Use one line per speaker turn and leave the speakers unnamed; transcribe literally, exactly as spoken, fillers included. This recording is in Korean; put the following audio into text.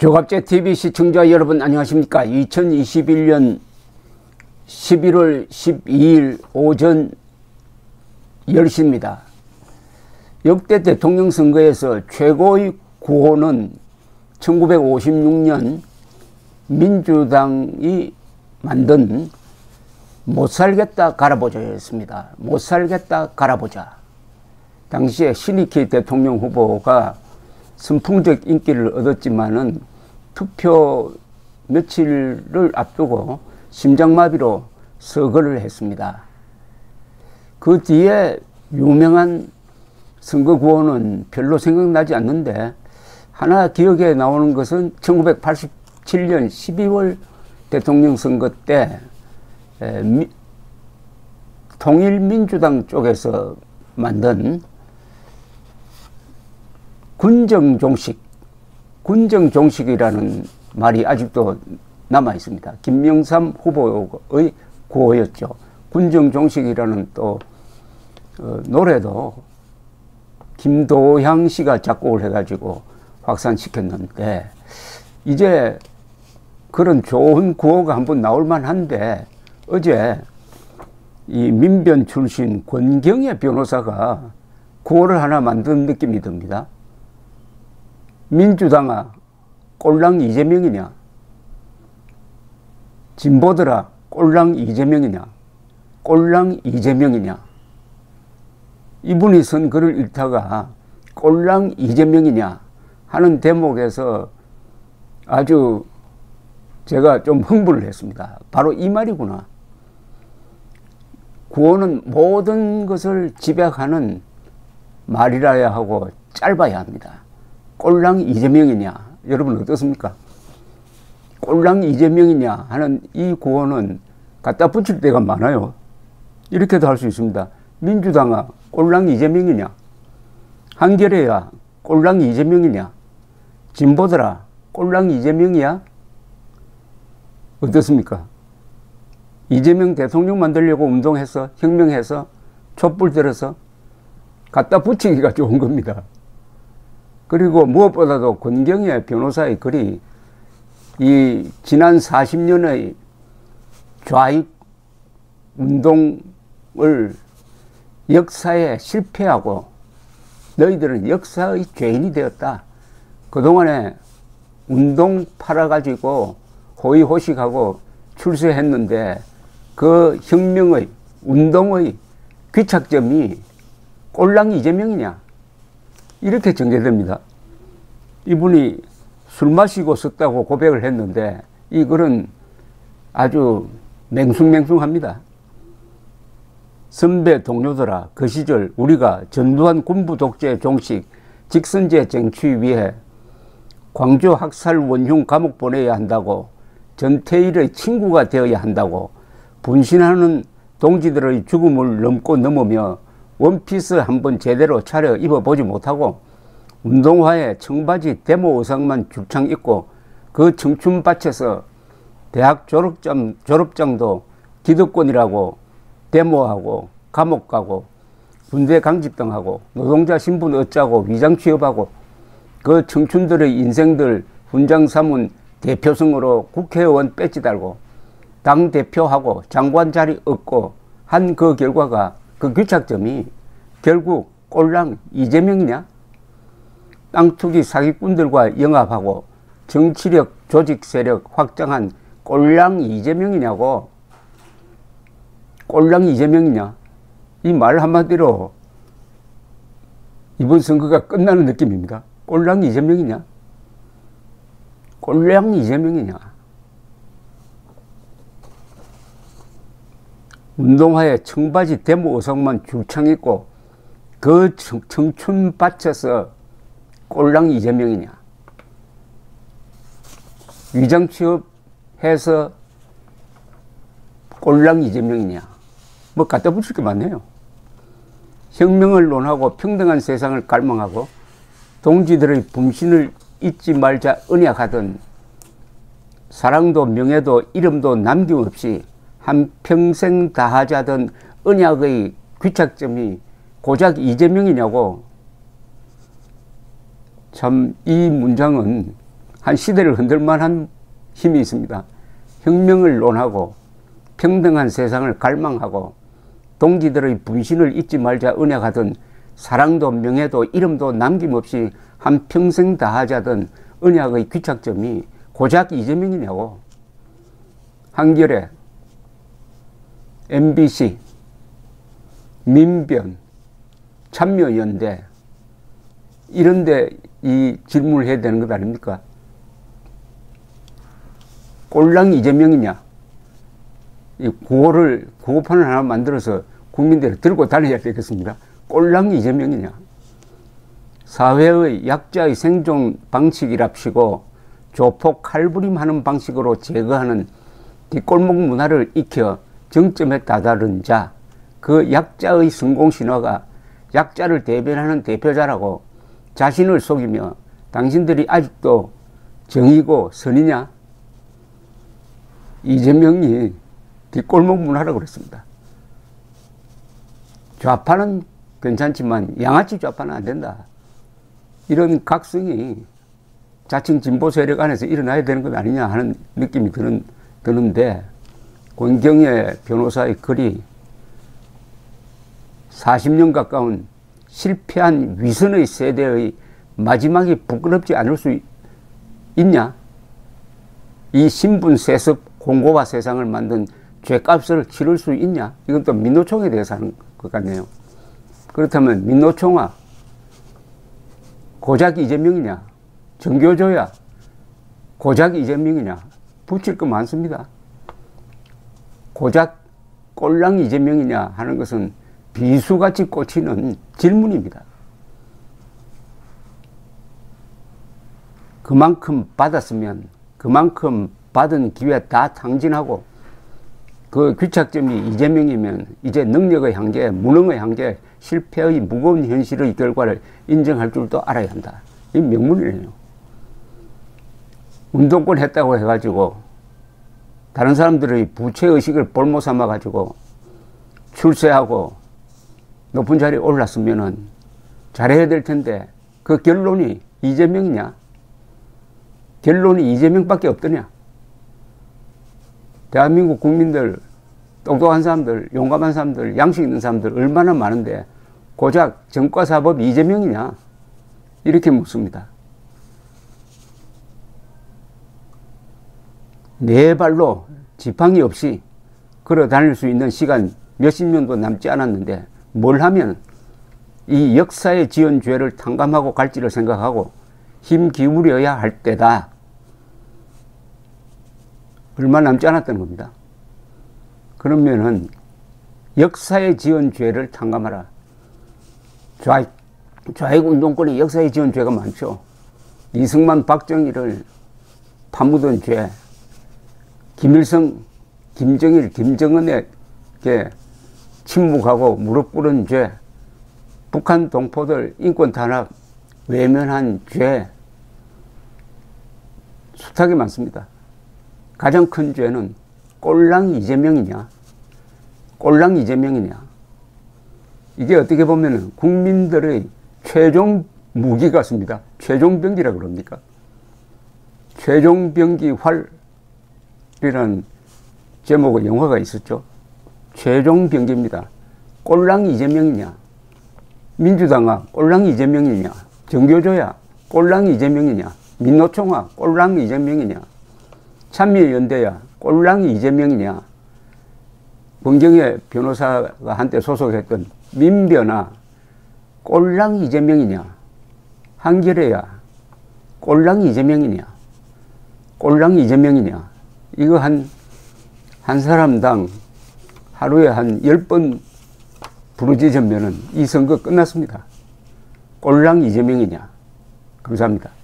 조갑제티비 시청자 여러분 안녕하십니까. 이천이십일 년 십일월 십이일 오전 열 시입니다. 역대 대통령 선거에서 최고의 구호는 천구백오십육 년 민주당이 만든 못살겠다 갈아보자였습니다. 못살겠다 갈아보자. 당시에 신익희 대통령 후보가 선풍적 인기를 얻었지만은 투표 며칠을 앞두고 심장마비로 서거를 했습니다. 그 뒤에 유명한 선거 구호는 별로 생각나지 않는데 하나 기억에 나오는 것은 천구백팔십칠 년 십이월 대통령 선거 때 미, 통일민주당 쪽에서 만든 군정종식, 군정종식이라는 말이 아직도 남아 있습니다. 김영삼 후보의 구호였죠. 군정종식이라는 또 어, 노래도 김도향 씨가 작곡을 해가지고 확산시켰는데 이제 그런 좋은 구호가 한번 나올 만한데 어제 이 민변 출신 권경의 변호사가 구호를 하나 만든 느낌이 듭니다. 민주당아 꼴랑 이재명이냐, 진보들아 꼴랑 이재명이냐, 꼴랑 이재명이냐. 이분이 쓴 글을 읽다가 꼴랑 이재명이냐 하는 대목에서 아주 제가 좀 흥분을 했습니다. 바로 이 말이구나. 구호는 모든 것을 집약하는 말이라야 하고 짧아야 합니다. 꼴랑 이재명이냐. 여러분 어떻습니까? 꼴랑 이재명이냐 하는 이 구호는 갖다 붙일 때가 많아요. 이렇게도 할 수 있습니다. 민주당아 꼴랑 이재명이냐, 한겨레야 꼴랑 이재명이냐, 진보들아 꼴랑 이재명이야. 어떻습니까? 이재명 대통령 만들려고 운동해서 혁명해서 촛불 들어서 갖다 붙이기가 좋은 겁니다. 그리고 무엇보다도 권경의 변호사의 글이 이 지난 사십 년의 좌익 운동을 역사에 실패하고 너희들은 역사의 죄인이 되었다. 그동안에 운동 팔아가지고 호의호식하고 출세했는데 그 혁명의 운동의 귀착점이 꼴랑 이재명이냐. 이렇게 전개됩니다. 이분이 술 마시고 썼다고 고백을 했는데 이 글은 아주 맹숭맹숭합니다. 선배 동료들아 그 시절 우리가 전두환 군부 독재 종식 직선제 쟁취 위해 광주 학살 원흉 감옥 보내야 한다고 전태일의 친구가 되어야 한다고 분신하는 동지들의 죽음을 넘고 넘으며 원피스 한번 제대로 차려 입어보지 못하고 운동화에 청바지 데모 의상만 줄창 입고 그 청춘밭에서 대학 졸업장, 졸업장도 기득권이라고 데모하고 감옥 가고 군대 강집당하고 노동자 신분 얻자고 위장 취업하고 그 청춘들의 인생들 훈장 삼은 대표성으로 국회의원 배지 달고 당대표하고 장관 자리 얻고 한 그 결과가 그 귀착점이 결국 꼴랑 이재명이냐? 땅 투기 사기꾼들과 영합하고 정치력 조직 세력 확장한 꼴랑 이재명이냐고. 꼴랑 이재명이냐? 이 말 한마디로 이번 선거가 끝나는 느낌입니다. 꼴랑 이재명이냐? 꼴랑 이재명이냐? 운동화에 청바지 데모 의상만 줄창 입고 그 청춘밭에서 꼴랑 이재명이냐? 위장 취업해서 꼴랑 이재명이냐? 뭐 갖다 붙일 게 많네요. 혁명을 논하고 평등한 세상을 갈망하고 동지들의 분신을 잊지 말자 언약하던 사랑도 명예도 이름도 남김없이 한평생 다하자던 언약의 귀착점이 고작 이재명이냐고. 참 이 문장은 한 시대를 흔들만한 힘이 있습니다. 혁명을 논하고 평등한 세상을 갈망하고 동지들의 분신을 잊지 말자 은약하던 사랑도 명예도 이름도 남김없이 한평생 다하자던 은약의 귀착점이 고작 이재명이냐고. 한겨레, 엠비씨, 민변, 참여연대 이런데 이 질문을 해야 되는 것 아닙니까? 꼴랑 이재명이냐? 이 구호를 구호판을 하나 만들어서 국민들이 들고 다녀야 되겠습니다. 꼴랑 이재명이냐? 사회의 약자의 생존 방식이랍시고 조폭 칼부림하는 방식으로 제거하는 뒷골목 문화를 익혀 정점에 다다른 자, 그 약자의 성공 신화가 약자를 대변하는 대표자라고 자신을 속이며 당신들이 아직도 정의고 선이냐? 이재명이 뒷골목 문화라고 그랬습니다. 좌파는 괜찮지만 양아치 좌파는 안 된다. 이런 각성이 자칭 진보 세력 안에서 일어나야 되는 것 아니냐 하는 느낌이 드는, 드는데 권경의 변호사의 글이 사십 년 가까운 실패한 위선의 세대의 마지막이 부끄럽지 않을 수 있냐? 이 신분 세습 공고화 세상을 만든 죄값을 치를 수 있냐? 이건 또 민노총에 대해서 하는 것 같네요. 그렇다면 민노총아, 고작 이재명이냐? 정교조야, 고작 이재명이냐? 붙일 거 많습니다. 고작 꼴랑 이재명이냐 하는 것은 비수같이 꽂히는 질문입니다. 그만큼 받았으면 그만큼 받은 기회 다 탕진하고 그 귀착점이 이재명이면 이제 능력의 한계, 무능의 한계, 실패의 무거운 현실의 결과를 인정할 줄도 알아야 한다. 이 명문이네요. 운동권 했다고 해가지고 다른 사람들의 부채의식을 볼모 삼아가지고 출세하고 높은 자리에 올랐으면은 잘해야 될 텐데 그 결론이 이재명이냐? 결론이 이재명밖에 없더냐? 대한민국 국민들, 똑똑한 사람들, 용감한 사람들, 양식 있는 사람들 얼마나 많은데 고작 정과사법 이재명이냐? 이렇게 묻습니다. 네 발로 지팡이 없이 걸어 다닐 수 있는 시간 몇십 년도 남지 않았는데 뭘 하면 이 역사의 지은 죄를 탕감하고 갈지를 생각하고 힘 기울여야 할 때다. 얼마 남지 않았다는 겁니다. 그러면은 역사의 지은 죄를 탕감하라. 좌익, 좌익 운동권이 역사에 지은 죄가 많죠. 이승만, 박정희를 파묻은 죄, 김일성, 김정일, 김정은에게 침묵하고 무릎 꿇은 죄, 북한 동포들 인권 탄압 외면한 죄, 숱하게 많습니다. 가장 큰 죄는 꼴랑 이재명이냐, 꼴랑 이재명이냐. 이게 어떻게 보면 국민들의 최종 무기 같습니다. 최종 병기라 그럽니까? 최종 병기 활이라는 제목의 영화가 있었죠. 최종 병기입니다. 꼴랑 이재명이냐, 민주당아 꼴랑 이재명이냐, 정교조야 꼴랑 이재명이냐, 민노총아 꼴랑 이재명이냐, 참여연대야 꼴랑 이재명이냐, 권경의 변호사가 한때 소속했던 민변아 꼴랑 이재명이냐, 한겨레야 꼴랑 이재명이냐, 꼴랑 이재명이냐. 이거 한, 한 사람당 하루에 한 열 번 부르짖으면은 이 선거 끝났습니다. 꼴랑 이재명이냐. 감사합니다.